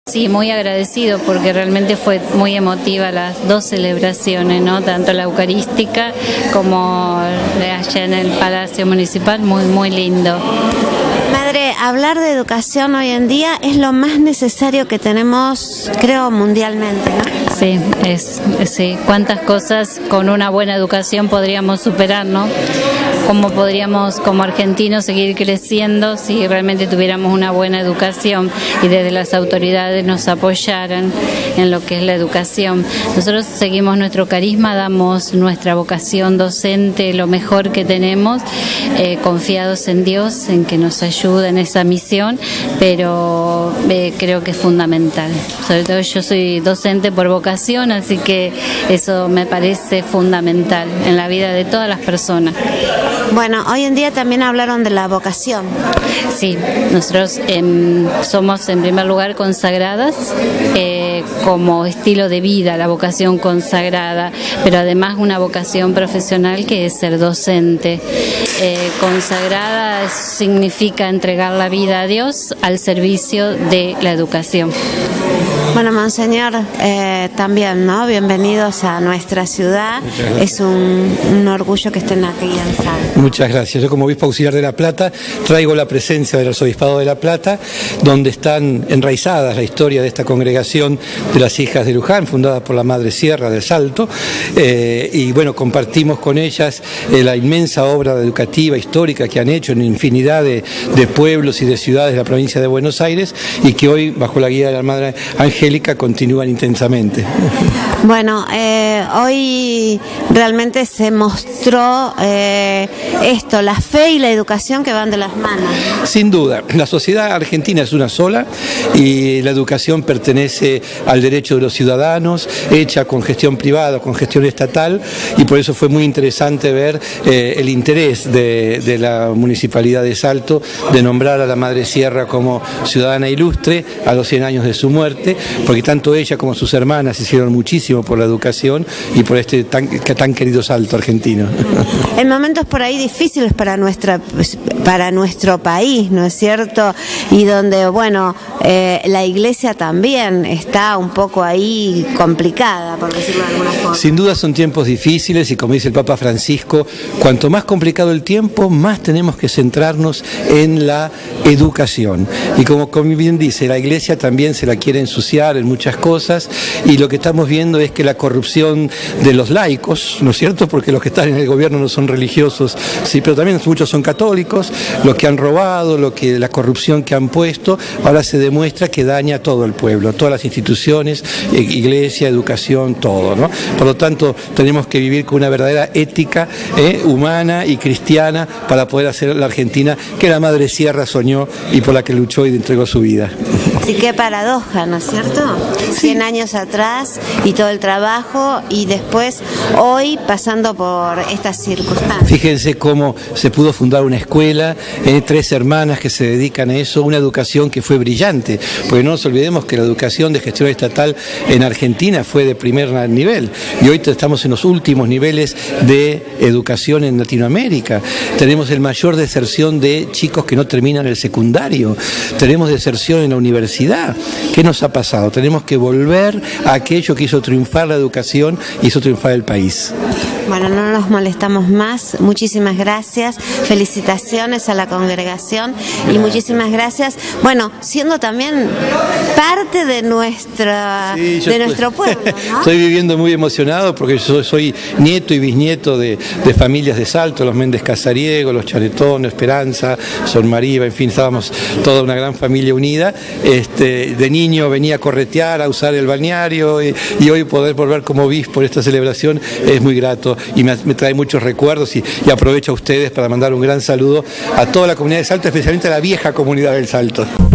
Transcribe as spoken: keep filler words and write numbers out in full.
Sí, muy agradecido porque realmente fue muy emotiva las dos celebraciones, ¿no? Tanto la eucarística como allá en el Palacio Municipal, muy, muy lindo. Madre, hablar de educación hoy en día es lo más necesario que tenemos, creo, mundialmente, ¿no? Sí, es, sí. ¿Cuántas cosas con una buena educación podríamos superar, no? ¿Cómo podríamos como argentinos seguir creciendo si realmente tuviéramos una buena educación y desde las autoridades nos apoyaran en lo que es la educación? Nosotros seguimos nuestro carisma, damos nuestra vocación docente, lo mejor que tenemos, eh, confiados en Dios, en que nos ayude en esa misión, pero eh, creo que es fundamental. Sobre todo yo soy docente por vocación, así que eso me parece fundamental en la vida de todas las personas. Bueno, hoy en día también hablaron de la vocación. Sí, nosotros eh, somos en primer lugar consagradas eh, como estilo de vida, la vocación consagrada, pero además una vocación profesional que es ser docente. Eh, consagrada significa entregar la vida a Dios al servicio de la educación. Bueno, Monseñor, eh, también, ¿no? Bienvenidos a nuestra ciudad. Es un, un orgullo que estén aquí en Salto. Muchas gracias. Yo como obispo auxiliar de La Plata traigo la presencia del arzobispado de La Plata, donde están enraizadas la historia de esta congregación de las hijas de Luján, fundada por la Madre Sierra del Salto, eh, y bueno, compartimos con ellas eh, la inmensa obra educativa, histórica que han hecho en infinidad de, de pueblos y de ciudades de la provincia de Buenos Aires y que hoy, bajo la guía de la Madre Angélica, continúan intensamente. Bueno, eh, hoy realmente se mostró eh, esto, la fe y la educación que van de las manos. Sin duda, la sociedad argentina es una sola y la educación pertenece al derecho de los ciudadanos, hecha con gestión privada, con gestión estatal, y por eso fue muy interesante ver eh, el interés de, de la Municipalidad de Salto de nombrar a la Madre Sierra como ciudadana ilustre a los cien años de su muerte, porque tanto ella como sus hermanas hicieron muchísimo por la educación y por este tan, tan querido Salto argentino. En momentos por ahí difíciles para nuestra para nuestro país, ¿no es cierto? Y donde, bueno, eh, la Iglesia también está un poco ahí complicada, por decirlo de alguna forma. Sin duda son tiempos difíciles y, como dice el Papa Francisco, cuanto más complicado el tiempo, más tenemos que centrarnos en la educación. Y como, como bien dice, la Iglesia también se la quiere ensuciar en muchas cosas, y lo que estamos viendo es que la corrupción de los laicos, ¿no es cierto? Porque los que están en el gobierno no son religiosos, sí, pero también muchos son católicos, los que han robado, lo que, la corrupción que han puesto, ahora se demuestra que daña a todo el pueblo, todas las instituciones, iglesia, educación, todo, ¿no? Por lo tanto, tenemos que vivir con una verdadera ética eh, humana y cristiana para poder hacer la Argentina que la Madre Sierra soñó y por la que luchó y entregó su vida. Sí, qué paradoja, ¿no es cierto? Cien años atrás y todo el trabajo, y después hoy pasando por estas circunstancias. Fíjense cómo se pudo fundar una escuela, eh, tres hermanas que se dedican a eso, una educación que fue brillante, porque no nos olvidemos que la educación de gestión estatal en Argentina fue de primer nivel, y hoy estamos en los últimos niveles de educación en Latinoamérica. Tenemos el mayor deserción de chicos que no terminan el secundario, tenemos deserción en la universidad. ¿Qué nos ha pasado? Tenemos que volver a aquello que hizo triunfar la educación y hizo triunfar el país. Bueno, no nos molestamos más. Muchísimas gracias. Felicitaciones a la congregación y muchísimas gracias. Bueno, siendo también parte de nuestra sí, de nuestro pueblo, ¿no? Estoy viviendo muy emocionado porque yo soy nieto y bisnieto de, de familias de Salto, los Méndez Casariego, los Charetón, Esperanza, Son María, en fin, estábamos toda una gran familia unida. Este, de niño venía a corretear, a usar el balneario, y, y hoy poder volver como obispo por esta celebración es muy grato y me, me trae muchos recuerdos, y, y aprovecho a ustedes para mandar un gran saludo a toda la comunidad de Salto, especialmente a la vieja comunidad del Salto.